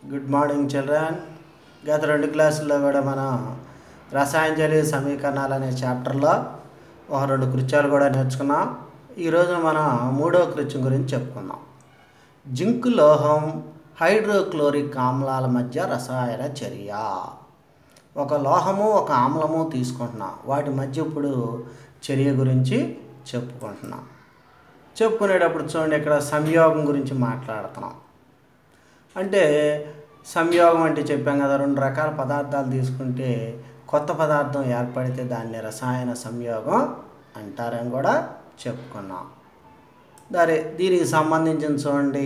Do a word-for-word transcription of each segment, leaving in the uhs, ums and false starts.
Good morning children. గత రెండు క్లాసుల్లో కూడా మనం రసాయన జలీయ సమీకరణాలు అనే చాప్టర్లో ఒక రెండు కృత్యాలు కూడా నేర్చుకున్నాం. ఈరోజు మనం మూడో కృత్యం గురించి చెప్పుకుందాం. జింక్ లోహం హైడ్రోక్లోరిక్ ఆమ్లాల మధ్య రసాయన చర్య. ఒక లోహము ఒక ఆమ్లము తీసుకుంటున్నాం, వాటి మధ్య ఇప్పుడు చర్య గురించి చెప్పుకుంటున్నాం. చెప్పుకునేటప్పుడు చూడండి, ఇక్కడ సంయోగం గురించి మాట్లాడుతున్నాం. అంటే సంయోగం అంటే చెప్పాం కదా, రెండు రకాల పదార్థాలు తీసుకుంటే కొత్త పదార్థం ఏర్పడితే దాన్ని రసాయన సంయోగం అంటారని కూడా చెప్పుకున్నాం. సరే, దీనికి సంబంధించిన చూడండి,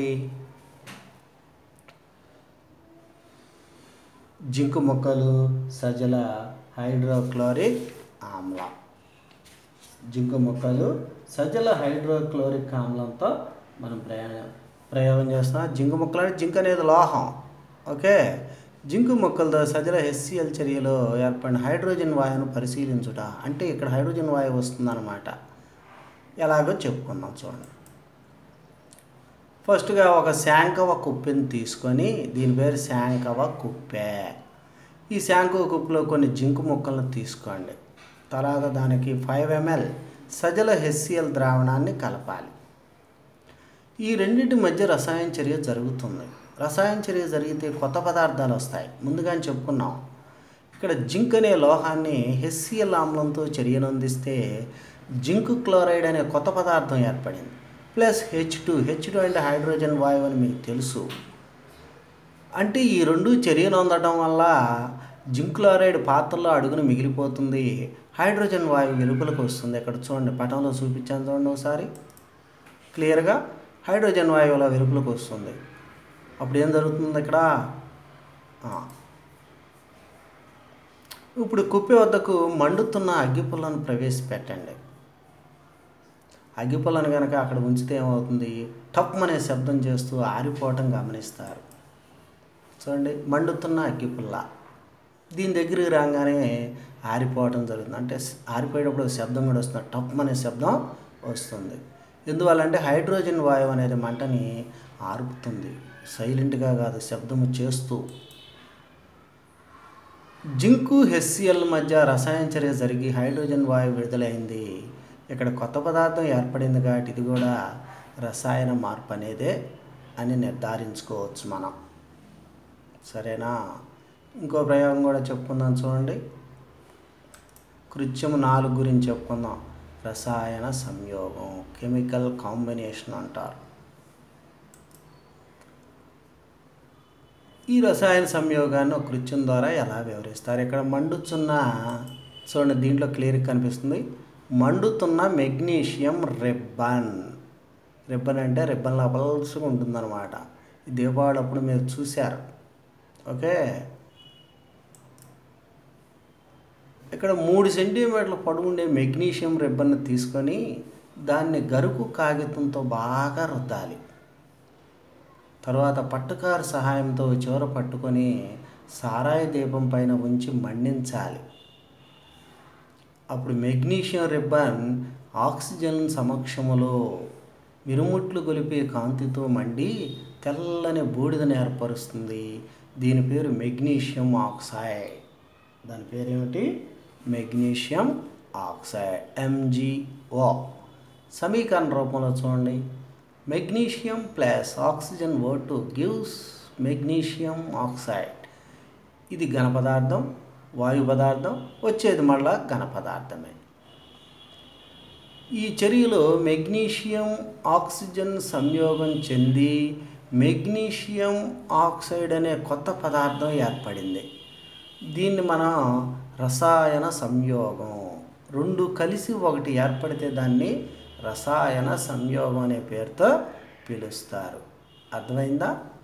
జింకు ముక్కలు సజల హైడ్రోక్లోరిక్ ఆమ్లం. జింకు ముక్కలు సజల హైడ్రోక్లోరిక్ ఆమ్లంతో మనం ప్రయాణం ప్రయోగం చేస్తున్నాం. జింకు ముక్కలు అంటే జింక్ అనేది లోహం. ఓకే, జింకు ముక్కలతో సజల హెచ్సిఎల్ చర్యలో ఏర్పడిన హైడ్రోజన్ వాయువును పరిశీలించుట. అంటే ఇక్కడ హైడ్రోజన్ వాయువు వస్తుందన్నమాట. ఎలాగో చెప్పుకుందాం చూడండి. ఫస్ట్గా ఒక శాంకవ కుప్పెని తీసుకొని, దీని పేరు శాంకవ కుప్పే. ఈ శాంకవ కుప్పలో కొన్ని జింకు ముక్కలను తీసుకోండి. తర్వాత దానికి ఫైవ్ ఎంఎల్ సజల హెచ్సిఎల్ ద్రావణాన్ని కలపాలి. ఈ రెండింటి మధ్య రసాయన చర్య జరుగుతుంది. రసాయన చర్య జరిగితే కొత్త పదార్థాలు వస్తాయి. ముందుగానే చెప్పుకున్నాం. ఇక్కడ జింక్ అనే లోహాన్ని హెచ్సిఎల్ ఆమ్లంతో చర్యను అందిస్తే జింక్ క్లోరైడ్ అనే కొత్త పదార్థం ఏర్పడింది. Plus H two H two అంటే హైడ్రోజన్ వాయువు అని మీకు తెలుసు. అంటే ఈ రెండు చర్యను అందడం వల్ల జింక్ క్లోరైడ్ పాత్రలో అడుగున మిగిలిపోతుంది, హైడ్రోజన్ వాయువు వెలుపలకు వస్తుంది. ఇక్కడ చూడండి, పటంలో చూపించాను చూడండి ఒకసారి క్లియర్గా. హైడ్రోజన్ వాయువుల వెలుపలకు వస్తుంది. అప్పుడు ఏం జరుగుతుంది ఇక్కడ? ఇప్పుడు కుప్పి వద్దకు మండుతున్న అగ్గిపుల్లను ప్రవేశపెట్టండి. అగ్గిపుల్లను కనుక అక్కడ ఉంచితే ఏమవుతుంది? టప్ అనే శబ్దం చేస్తూ ఆరిపోవటం గమనిస్తారు. చూడండి, మండుతున్న అగ్గిపుల్ల దీని దగ్గరికి రాగానే ఆరిపోవటం జరుగుతుంది. అంటే ఆరిపోయేటప్పుడు శబ్దం కూడా వస్తుంది, టప్ అనే శబ్దం వస్తుంది. ఎందువల్లంటే హైడ్రోజన్ వాయువు అనేది మంటని ఆర్పుతుంది, సైలెంట్గా కాదు, శబ్దము చేస్తూ. జింకు హెచ్సిఎల్ మధ్య రసాయన చర్య జరిగి హైడ్రోజన్ వాయువు విడుదలైంది. ఇక్కడ కొత్త పదార్థం ఏర్పడింది కాబట్టి ఇది కూడా రసాయన మార్పు అనేదే అని నిర్ధారించుకోవచ్చు మనం. సరేనా? ఇంకో ప్రయోగం కూడా చెప్పుకుందాం చూడండి. కృత్యము నాలుగు గురించి చెప్పుకుందాం. రసాయన సంయోగం, కెమికల్ కాంబినేషన్ అంటారు. ఈ రసాయన సంయోగాన్ని ఒక కృత్యం ద్వారా ఎలా వివరిస్తారు? ఇక్కడ మండుతున్న చూడండి, దీంట్లో క్లియర్గా కనిపిస్తుంది. మండుతున్న మెగ్నీషియం రిబ్బన్. రిబ్బన్ అంటే రిబ్బన్ పల్స్గా ఉంటుందన్నమాట. ఈ దీపావళి అప్పుడు మీరు చూశారు. ఓకే, ఇక్కడ మూడు సెంటీమీటర్ల పొడవుండే మెగ్నీషియం రిబ్బన్ను తీసుకొని దాన్ని గరుకు కాగితంతో బాగా రుద్దాలి. తర్వాత పట్టుకారు సహాయంతో చివర పట్టుకొని సారాయి దీపం పైన ఉంచి మండించాలి. అప్పుడు మెగ్నీషియం రిబ్బన్ ఆక్సిజన్ సమక్షములో మిరుముట్లు గొలిపే కాంతితో మండి తెల్లని బూడిదను ఏర్పరుస్తుంది. దీని పేరు మెగ్నీషియం ఆక్సైడ్. దాని పేరేమిటి? Magnesium oxide, MgO. సమీకరణ రూపంలో చూడండి, magnesium plus oxygen O two gives magnesium oxide. ఇది ఘన పదార్థం, వాయు పదార్థం, వచ్చేది మళ్ళా ఘన పదార్థమే. ఈ చర్యలో మెగ్నీషియం ఆక్సిజన్ సంయోగం చెంది మెగ్నీషియం ఆక్సైడ్ అనే కొత్త పదార్థం ఏర్పడింది. దీన్ని మనం రసాయన సంయోగం, రెండు కలిసి ఒకటి ఏర్పడితే దాన్ని రసాయన సంయోగం అనే పేరుతో పిలుస్తారు. అర్థమైందా?